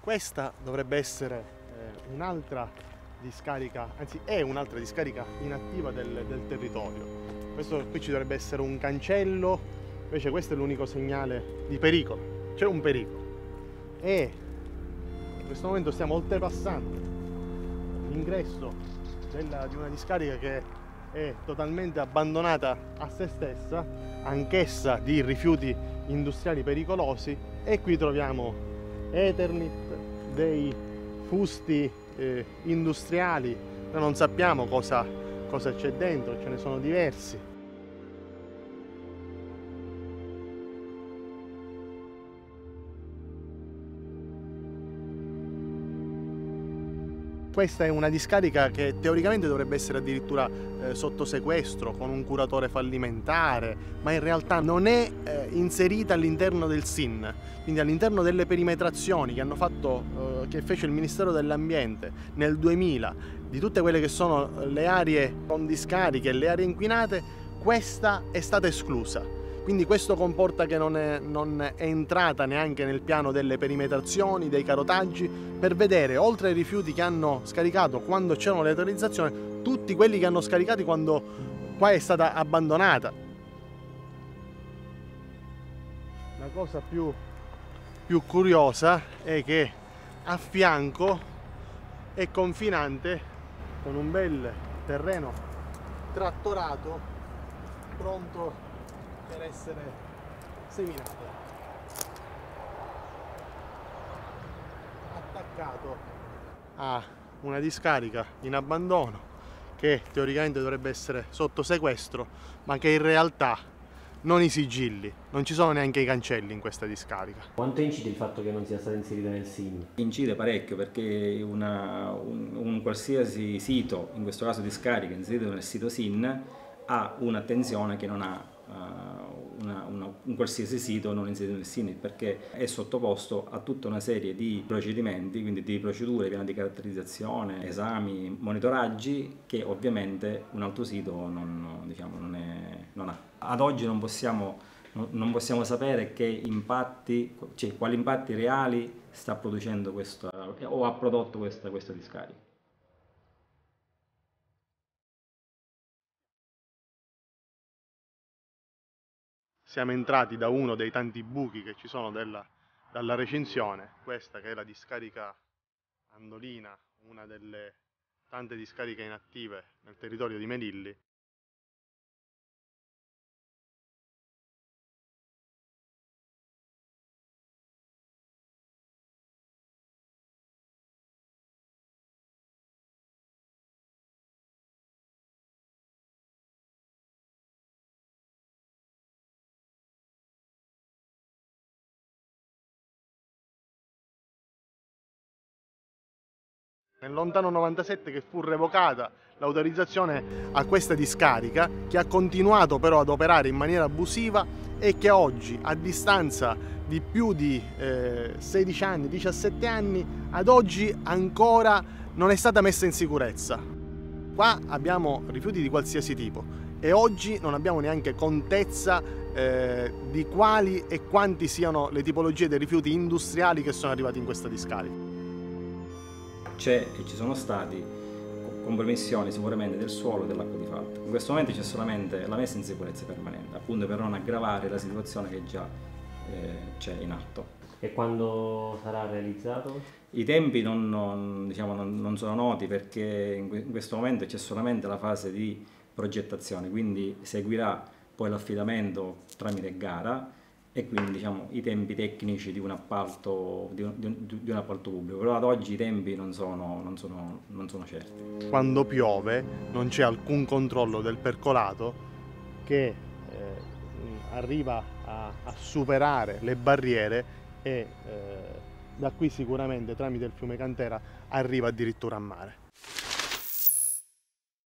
Questa dovrebbe essere un'altra discarica, anzi è un'altra discarica inattiva del territorio. Questo qui ci dovrebbe essere un cancello, invece questo è l'unico segnale di pericolo. C'è un pericolo e in questo momento stiamo oltrepassando l'ingresso di una discarica che è totalmente abbandonata a se stessa, anch'essa di rifiuti industriali pericolosi, e qui troviamo Eternit, dei fusti industriali, noi non sappiamo cosa c'è dentro, ce ne sono diversi. Questa è una discarica che teoricamente dovrebbe essere addirittura sotto sequestro con un curatore fallimentare, ma in realtà non è inserita all'interno del SIN, quindi all'interno delle perimetrazioni che fece il Ministero dell'Ambiente nel 2000 di tutte quelle che sono le aree con discariche e le aree inquinate. Questa è stata esclusa. Quindi questo comporta che non è entrata neanche nel piano delle perimetrazioni, dei carotaggi, per vedere, oltre ai rifiuti che hanno scaricato quando c'erano le autorizzazioni, tutti quelli che hanno scaricato quando qua è stata abbandonata. La cosa più curiosa è che a fianco è confinante con un bel terreno trattorato, pronto per essere seminato, attaccato a una discarica in abbandono che teoricamente dovrebbe essere sotto sequestro, ma che in realtà non i sigilli, non ci sono neanche i cancelli in questa discarica. Quanto incide il fatto che non sia stata inserita nel SIN? Incide parecchio, perché un qualsiasi sito, in questo caso discarica, inserito nel sito SIN, ha un'attenzione che non ha un qualsiasi sito non inserito nel SIN, perché è sottoposto a tutta una serie di procedimenti, quindi di procedure, piani di caratterizzazione, esami, monitoraggi, che ovviamente un altro sito non ha. Ad oggi non possiamo sapere quali impatti reali sta producendo o ha prodotto questa discarica. Siamo entrati da uno dei tanti buchi che ci sono dalla recinzione, questa che è la discarica Andolina, una delle tante discariche inattive nel territorio di Melilli. Nel lontano 97 che fu revocata l'autorizzazione a questa discarica, che ha continuato però ad operare in maniera abusiva e che oggi, a distanza di più di 16 anni, 17 anni, ad oggi ancora non è stata messa in sicurezza. Qua abbiamo rifiuti di qualsiasi tipo e oggi non abbiamo neanche contezza di quali e quanti siano le tipologie dei rifiuti industriali che sono arrivati in questa discarica. C'è e ci sono stati compromissioni sicuramente del suolo e dell'acqua di falda. In questo momento c'è solamente la messa in sicurezza permanente, appunto per non aggravare la situazione che già c'è in atto. E quando sarà realizzato? I tempi non sono noti, perché in questo momento c'è solamente la fase di progettazione, quindi seguirà poi l'affidamento tramite gara e quindi i tempi tecnici di un appalto pubblico, però ad oggi i tempi non sono certi. Quando piove non c'è alcun controllo del percolato che arriva a superare le barriere e da qui sicuramente tramite il fiume Cantera arriva addirittura a mare.